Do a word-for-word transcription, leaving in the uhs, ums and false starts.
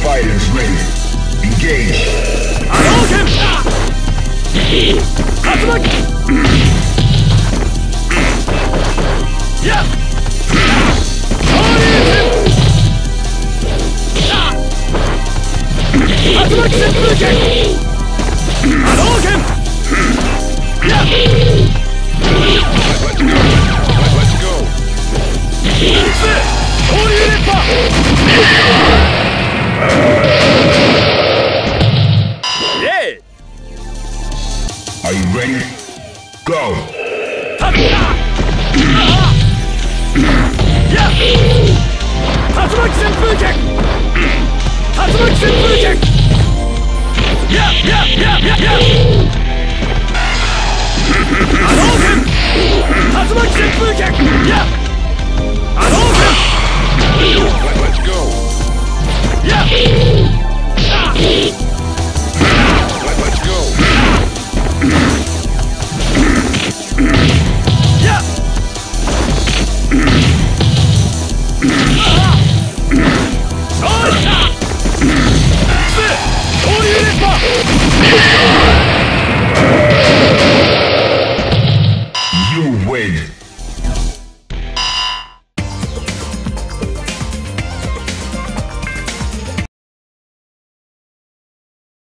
fighters ready. Engage. Hadouken! Tatsumaki! Yeah! Tatsumaki Senpuken! Hadouken! Yeah! Let's go. Shoryū Renpa! Yeah! Are you ready? Go! Yeah! Tatsumaki Senpuken! Tatsumaki Senpuken! Yeah! Yeah! Yeah! Yeah! Yeah! Hadouken! Tatsumaki Senpuken! Yeah! Hadouken! Let's go.